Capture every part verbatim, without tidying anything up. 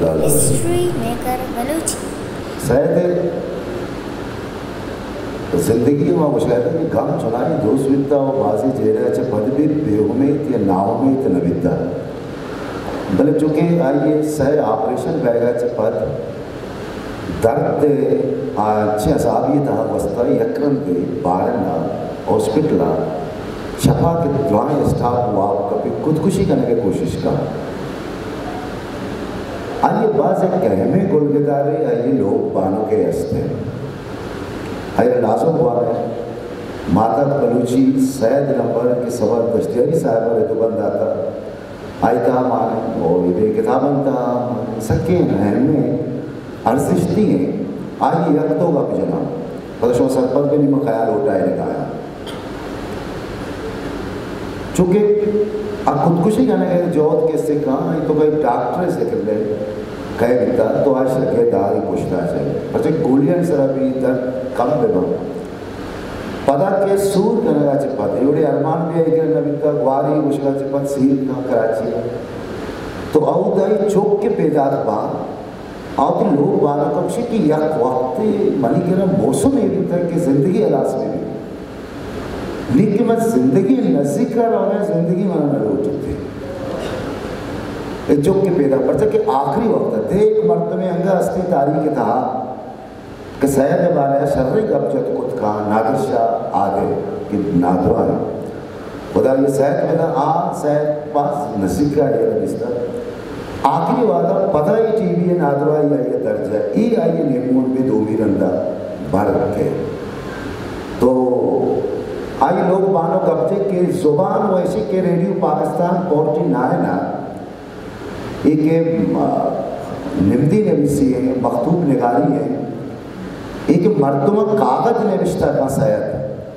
history maker Balochi शायद जिंदगी में मुशाहिदा की गम चुनाई दोस्त विद्ता और बाजी जेराचे पद भी बेहुमेत या नाउमेत न विद्ता भले चूँकि आइए सह ऑपरेशन बैगाचे पद दर्द अच्छे असाबी तहा वस्ता यक्रम के बारना हॉस्पिटल छपा के दुआएं स्टाफ हुआ कभी खुदकुशी करने की कोशिश का आइए बाज एक गहमे गुलगदारे आइए लोग बानों के हस्ते आइए लाजो हुआ है माता बलूची सैद नंबर के सवाल दश्तियारी साहब ने तो बंद आता आयता माने और ये किताबन था सके रहने अर्जिश्ती है आइए यक्तों का पिजना पदशों सरपंच भी नहीं ख्याल उठाए निकाया चूँकि अब खुदकुशी करने के जौत के से कहा तो कोई डॉक्टर से कर ले कहे बिता तो आज लगे दारी पूछता है अच्छा गोलियां सर अभी दर्द कम देना पता के सूर करने का चिपा था योड़े अरमान भी है कि नबी का वारी मुश्किल चिपा सीर का कराची तो आउ दाई चौक के पेदार बान आउ तो लोग बाना कक्षी की यार वक्त मनी के ना मौसम में भी था कि जिंदगी अलास में भी लेकिन मैं जिंदगी नज़ीक कर रहा हूँ जिंदगी मनाना रोक चुके एक चौक के पैदा पड़ता कि आखिरी वक्त थे एक मर्तबे अंगा अस्ती तारीख था कि सैद बाला शर्र गबजत कुत का नादिर शाह आदे कि नादरा है खुदा ये सैद में था आ सैद पास नसीब का ये रिश्ता आखिरी वादा पता ही टीवी है नादरा या ये दर्जा ये आई नेमून में दो मीरंदा भारत के तो आई लोग बानो कब्जे के जुबान वैसे के रेडियो पाकिस्तान फोर्टी नाइन एक निम्दी नवीसी है मखतूब निगारी है एक मर्दुम कागज नविश्ता का सैद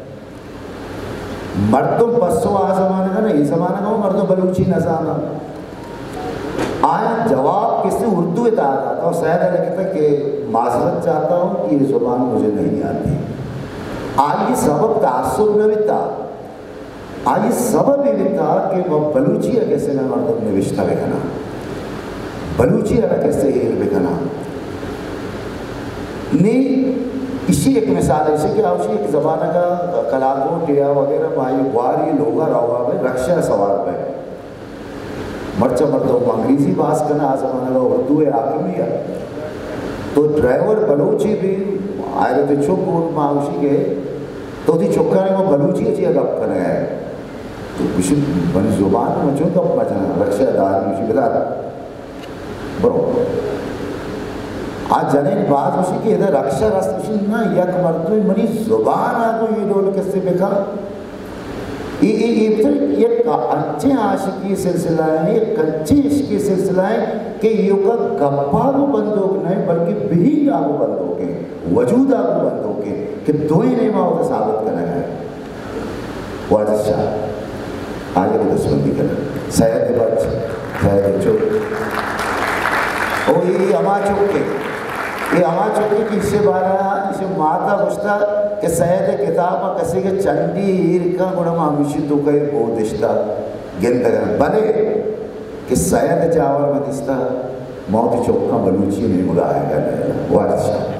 मर्दुम बसो आ जमाने का ना ये जमाने का मर्दुम बलूची नजाना आया जवाब किसी उर्दू में आ रहा था और सैद कहता कि माजरत चाहता हूँ कि ये जुबान मुझे नहीं आती आइए सबब तासुब न बिता आइए सबब ये बिता कि वह बलूची है कैसे ना मर्दम ने विश्ता बेखना बलूची है कैसे ये बेखना ने इसी एक मिसाल ऐसे कि आवश्यक एक ज़माने का कलाकों टिया वगैरह भाई वारी लोगा रवा में रक्षा सवार पे मर्चा मर्दों अंग्रेजी बात करना आ ज़माने का उर्दू है आगमी है तो ड्राइवर बलूची भी आए तो चुप माउशी के तो दी चुक्का ने वो बलूची अच्छी गप कर रहा है तो कुछ बन जुबान में जो गप बचना रक्षादार मुझे बता बरो आज जने बात उसी के इधर रक्षा रास्ते ना यक मर्दों मरी जुबान आपको ये डोल किससे बेका ये ये ये तो ये अच्छे आशिकी सिलसिला है ये कच्चे इश्क सिलसिला है कि युग गप्पा को बंदोक नहीं बल्कि भी आगो बंदोक है वजूद आगो बंदोक है कि दो ही नहीं माओ साबित करना है वाजिद शाह आगे को दसबंदी करना सैयद बच सैयद चुप ओ ये अमा चुप के ये अमा चुप के इससे बारा इसे माता बुझता कि सैयद किताब कसी के चंडी हीर का गुणा मामिशी तो कई बोधिश्ता गिनता कर बने कि सैयद चावल मदिस्ता मौत चौका बलूची नहीं मुलाएगा नहीं वारिस शाह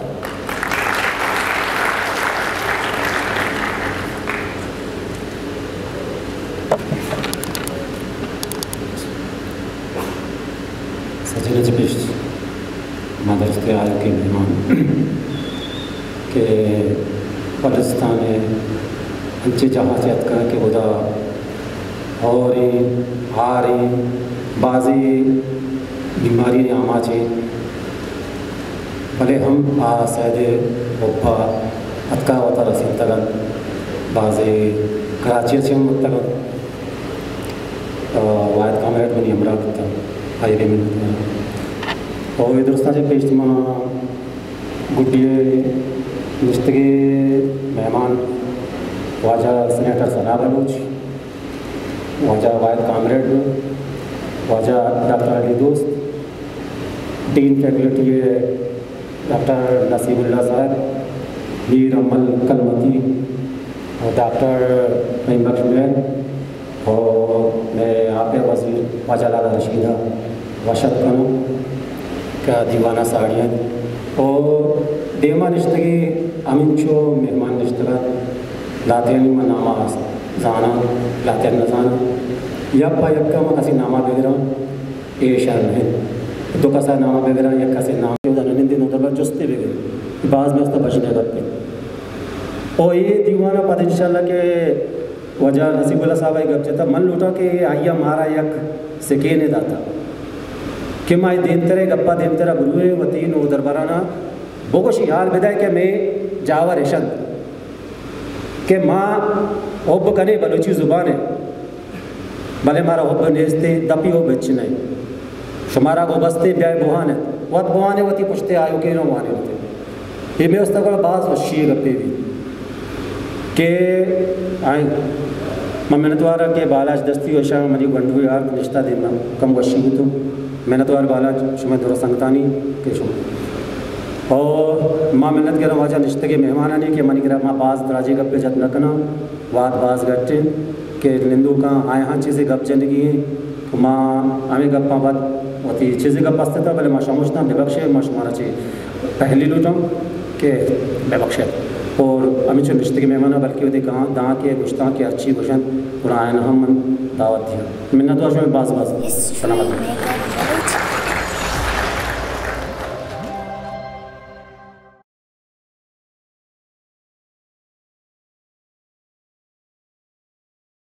सजने जबिश मदरस के आय के मेहमान के पाकिस्तान अंचे जहाजियत का के खुदा और हारी बाजी बीमारी आमा चे भले हम आ सैद ओपा अतका वता रसीद तगन बाजे कराची से हम तगन वायद कामरेट बनी हमरा करता आई रे में और इधर से पेशमा गुड्डिए मुस्तगे मेहमान वाजा सेनेटर सना बलूच वाजा वायद comrade Waja doctor Ali Dost dean faculty है डॉक्टर नसीबुल्ला साहब मीर अमल कलमती और डॉक्टर नईम बख्श मैन और मैं आप वजीर वाजा लाला रशीदा वशत करूँ क्या दीवाना साड़ियाँ और देमा निश्तगी अमिनचो मेहमान निश्तगा लातेन में नामा जाना लातेन न जाना यप्पा यक्का में कसी नामा बेगरा ए शर्म है तो कसा नामा बेगरा यक्का से नाम के उधर निंदे नोदर पर जुस्ते बेगरे बाज में उसका बचने करते और ये दीवाना पद इंशाल्लाह के वजह नसीबुल्ला साहब एक गप चता मन लूटा के आइया मारा यक सिके ने दाता कि माई देन तेरे गप्पा देन तेरा गुरुए वतीन ओ दरबाराना बोगोश यार बिदाय के मैं जावर इशन के माँ होब कने बलूची जुबान है भले मारा होब नेस्ते दपी हो बच्च नहीं शुमारा को बस्ते ब्याह बुहान है वत बुहाने वती पुछते आयो के नो बुहाने होते ये मैं उस तक बाज वशी गप्पे भी के आई मेहनतवार के बालाज दस्ती वशा मरी गंडू यार निश्ता देना कम वशी तो मेहनतवार बालाज शुमे दो संगतानी के शुम और माँ मेहनत के वाजा निश्ते के मेहमान आने के मनी करा माँ बाज दराजे गप्पे जत न कना वाद बाज गट्टे के निंदू का आए हाँ चीज़ें गप जिंदगी है माँ आमे गप्पा बात होती चीज़ें गप असते था पहले माँ समझता बेबख्शे माँ शुमारा ची पहली लूटा के बेबख्शे और अमी चो रिश्ते के मेहमान बल्कि वो कहाँ दाँ के गुश्ता के अच्छी भूषण पुराना हम दावत दिया मिन्नत में बाज बाज History सलामत maker